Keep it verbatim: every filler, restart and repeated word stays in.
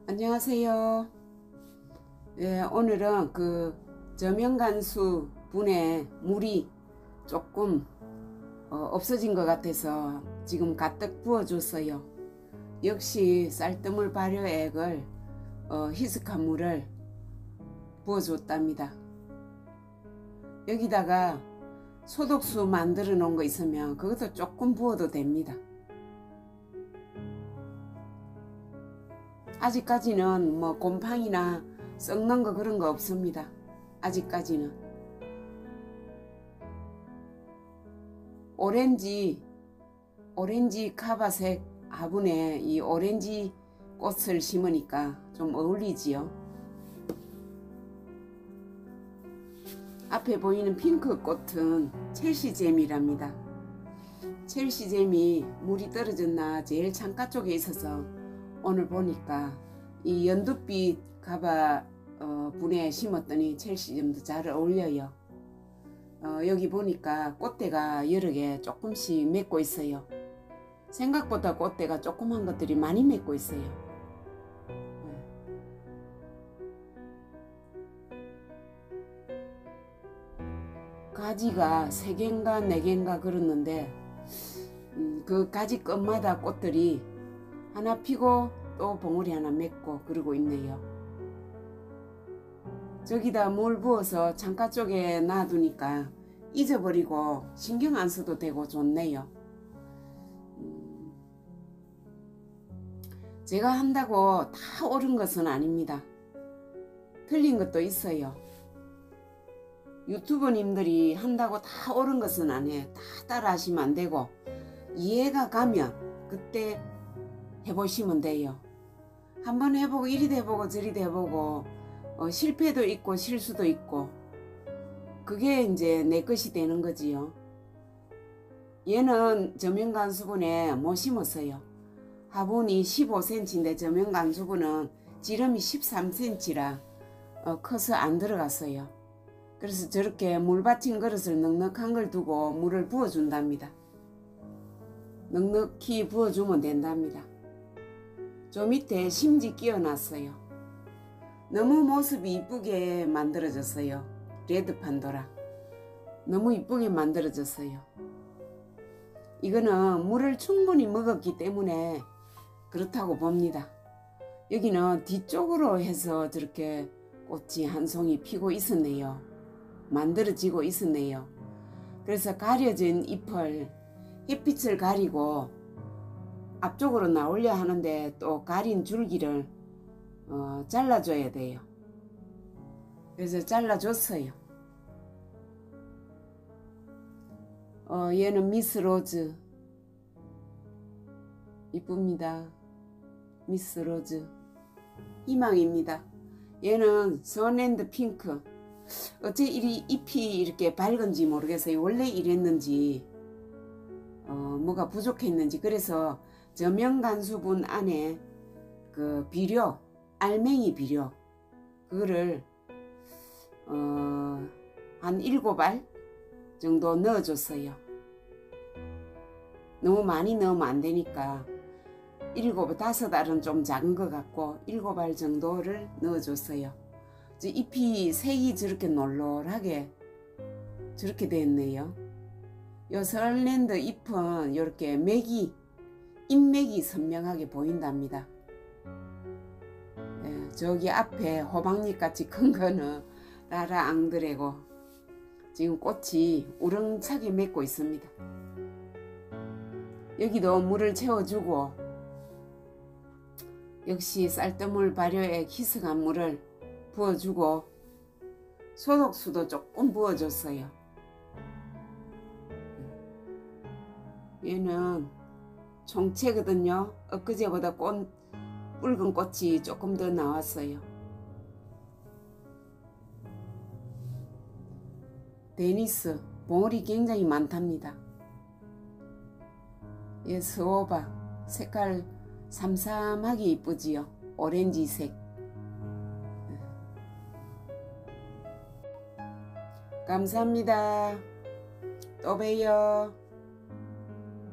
안녕하세요. 예, 오늘은 그 저명간수 분에 물이 조금 어, 없어진 것 같아서 지금 가득 부어줬어요. 역시 쌀뜨물 발효액을 어, 희석한 물을 부어줬답니다. 여기다가 소독수 만들어 놓은 거 있으면 그것도 조금 부어도 됩니다. 아직까지는 뭐 곰팡이나 썩는 거 그런 거 없습니다. 아직까지는. 오렌지 오렌지 카바색 화분에 이 오렌지 꽃을 심으니까 좀 어울리지요. 앞에 보이는 핑크 꽃은 첼시잼이랍니다. 첼시잼이 물이 떨어졌나 제일 창가 쪽에 있어서 오늘 보니까 이 연두빛 가바 어, 분에 심었더니 첼시잼도 잘 어울려요. 어, 여기 보니까 꽃대가 여러 개 조금씩 맺고 있어요. 생각보다 꽃대가 조그만 것들이 많이 맺고 있어요. 네. 가지가 세 개인가 네 개인가 그렇는데 음, 그 가지 끝마다 꽃들이 하나 피고 또 봉우리 하나 맺고 그러고 있네요. 저기다 물 부어서 창가 쪽에 놔두니까 잊어버리고 신경 안 써도 되고 좋네요. 음, 제가 한다고 다 옳은 것은 아닙니다. 틀린 것도 있어요. 유튜버님들이 한다고 다 옳은 것은 아니에요. 다 따라 하시면 안 되고 이해가 가면 그때 해보시면 돼요. 한번 해보고 이리도 해보고 저리도 해보고 어, 실패도 있고 실수도 있고 그게 이제 내 것이 되는 거지요. 얘는 저명간수분에 못 심었어요. 화분이 십오 센티미터인데 저명간수분은 지름이 십삼 센티미터라 어, 커서 안 들어갔어요. 그래서 저렇게 물 받친 그릇을 넉넉한 걸 두고 물을 부어준답니다. 넉넉히 부어주면 된답니다. 저 밑에 심지 끼워놨어요. 너무 모습이 이쁘게 만들어졌어요. 레드 판도라. 너무 이쁘게 만들어졌어요. 이거는 물을 충분히 먹었기 때문에 그렇다고 봅니다. 여기는 뒤쪽으로 해서 저렇게 꽃이 한 송이 피고 있었네요. 만들어지고 있었네요. 그래서 가려진 잎을 햇빛을 가리고 앞쪽으로 나오려 하는데 또 가린 줄기를 어, 잘라줘야 돼요. 그래서 잘라줬어요. 어, 얘는 미스 로즈 이쁩니다. 미스 로즈 희망입니다. 얘는 선앤드 핑크. 어째 이리 잎이 이렇게 밝은지 모르겠어요. 원래 이랬는지 어, 뭐가 부족했는지. 그래서 저명간수분 안에 그 비료, 알맹이 비료 그거를 어, 한 일곱 알 정도 넣어줬어요. 너무 많이 넣으면 안 되니까 일곱, 다섯 알은 좀 작은 것 같고 일곱 알 정도를 넣어줬어요. 잎이 색이 저렇게 놀놀하게 저렇게 됐네요. 요 설랜드 잎은 이렇게 맥이 잎맥이 선명하게 보인답니다. 예, 저기 앞에 호박잎 같이 큰 거는 라라 앙드레고 지금 꽃이 우렁차게 맺고 있습니다. 여기도 물을 채워주고 역시 쌀뜨물 발효액 희석한 물을 부어주고 소독수도 조금 부어줬어요. 얘는 총채거든요. 엊그제보다 꽃, 붉은 꽃이 조금 더 나왔어요. 데니스 봉우리 굉장히 많답니다. 얘 스오바 색깔 삼삼하게 이쁘지요. 오렌지색. 감사합니다. 또 봬요.